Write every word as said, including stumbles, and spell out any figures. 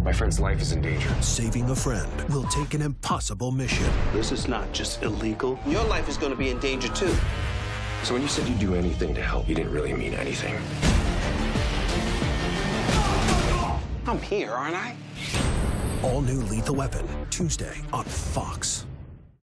My friend's life is in danger. Saving a friend will take an impossible mission. This is not just illegal. Your life is going to be in danger, too. So when you said you'd do anything to help, you didn't really mean anything. I'm here, aren't I? All new Lethal Weapon, Tuesday on Fox.